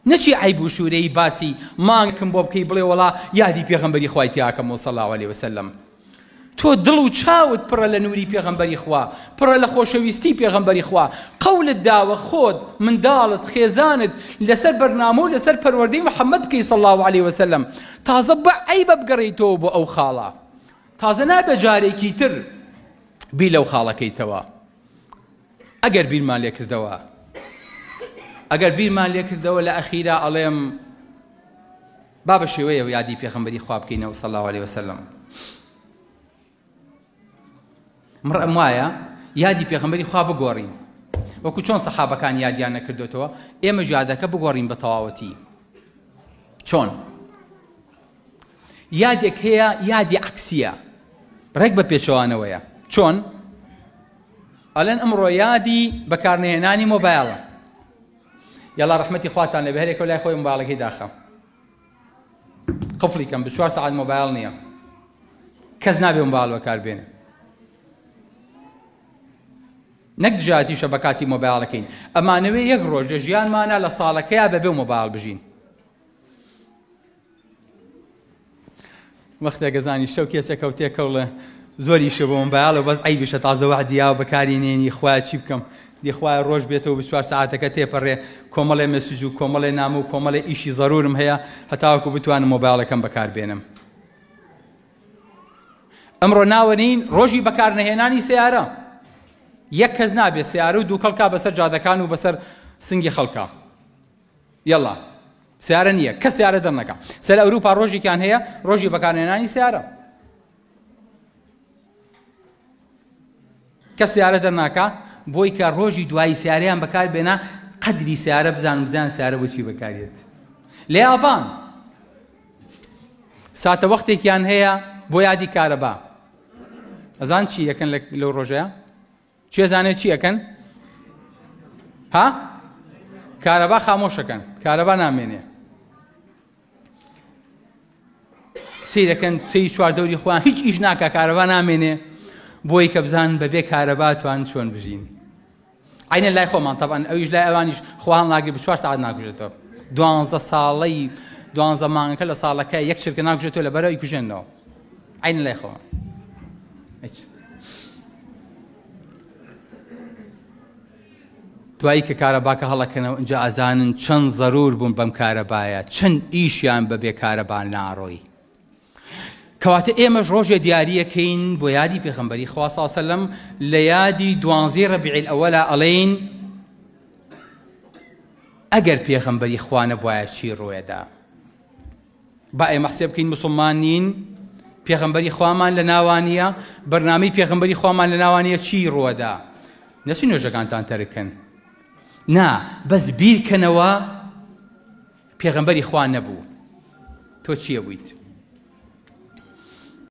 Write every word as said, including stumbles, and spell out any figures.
نەچی عیب و شوورەی باسی مانگکم بۆ بکەی بڵێ وەڵا یادی پێغەمبەری خوای تیاکەمەوە صلی الله علیه وسلم. تۆ دڵ و چاوت پڕە لە نووری پێغەمبەری خوا، پڕە لە خۆشەویستی پێغەمبەری خوا، قەولت داوە خۆت منداڵت خێزانت لەسەر بەرنامە و لەسەر پەروەردەی محەممەد بکەی صلی الله علیه وسلم. تازە بە عیبە بگەڕێیتەوە بۆ ئەو خاڵە، تازە نابێ جارێکی تر بی لەو خاڵەکەیتەوە. ئەگەر بیرمان لێ کردەوە ئەگەر بیرمان لێ کردەوە لە ئەخیرا ئەڵێم با بە شێوەیە یادی پێغەمبەری خوا بکەینەوە صلی الله علیه وسلم. مڕەم وایە یادی پێغەمبەری خوا بگۆڕین وەکو چۆن سەحابەکان یادیان نەکردوێتەوە، ئێمە یادەکە بگۆڕین بە تەواوەتی. چۆن؟ یادێک هەیە یادی عەکسیە، ڕێک بە پێچەوانەوەیە. چۆن؟ ئەڵێن ئەمڕۆ یادی بەکارنهێنانی مۆبایڵە. یاڵا ڕەحمەتی خواتان لەبێ هەرێکە لای خۆی مۆبایڵەکەی داخە، قفڵی کەم بە چوار سەعات مۆبایڵ نییە، کەس نابێ مۆبایڵ بەکاربێنێ. نەک دژایەتیشە بە کاتی مۆبایڵەکەین، ئەمانەوێ یەک ڕۆژ لە ژیانمانە لە ساڵەکەیە بەبێ مۆبایڵ بژین. وەختێک گەزانی شەو کێسێک کەوتێ کەوڵە زۆریشە بۆ مۆبایڵ و بەس عیبیشە تازە وەعدیا و بەکاری نێنی خوای چی بکەم، دیخوای ڕۆژ بێتەوە بە چوار سەعاتەکە تێپەڕێ کۆمەڵێ مەسیج و کۆمەڵێ نامە و کۆمەڵێ ئیشی زەرورم هەیە هەتاوەکو بتوانم مۆبایڵەکەم بەکاربێنم. ئەمڕۆ ناوەنین ڕۆژی بەکارنەهێنانی سیارە. یەک کەس نابێ سیارە و دوو کەڵکا بەسەر جادەکان و بەسەر سنگی خەڵکا. یەڵا سیارە نییە، کەس سیارە دەرنەکە. سەر ئەوروپا ڕۆژێکیان هەیە ڕۆژی بەکارهێنانی سیارە. کەس سیارە دەرناکە بۆی کە ڕۆژی دوایی سیارەیان بەکاربێنە قەدری سیارە بزانم بزان سیارە بۆچی بەکارێت. لە یابان ساتە وەختێکیان هەیە بۆ یادی کارەبا. ئەزان چی یەکەن لەو ڕۆژەیە؟ چی ئەزانێت چی ئەکەن؟ ها؟ کارەبا خامۆشەکەن، کارەبا نامێنێ. سیرەکەن سەی چوار دەوری خۆیان هیچ ئیش ناکە، کارەبا نامێنێ بۆی کە بزان بەبێ کارەبا توان چۆن بژین. عینە لای خۆمان تەبەن ئەویش لای ئەوانیش خۆیان لاگری بە چوار سەعات ناکوژێتەوە. دوانزە ساڵەی دوانزە مانگەکە لە ساڵەکە یەک چرکە ناکوژێتەوە لەبەرەوەی کوژێنەوە. عینە لای خۆمان. دوایی کە کارەباکە هەڵەکەنەوە ئینجا ئەزانن چەند زەرور بوون بەم کارەبایە، چەند ئیشیان بەبێ کارەبا ناڕۆی. کەواتە ئێمەش ڕۆژێ دیاریەکەین بۆ یادی پێغەمبەری خوا صلی الله علیه وسلم لە یادی دوانزەی ڕەبیع الأوەلا ئەڵێین ئەگەر پێغەمبەری خوا نەبوایە چی ڕوویەدا. با ئێمە حسێب بکەین موسڵمان نین، پێغەمبەری خوامان لە ناوانیە، بەرنامەی پێغەمبەری خوامان لە ناوانیە چی ڕووەدا. نەچی نوێژەکانتان تەرکن، نا بەس بیرکەنەوە پێغەمبەری خوا نەبوو، تۆ چییە بوویت؟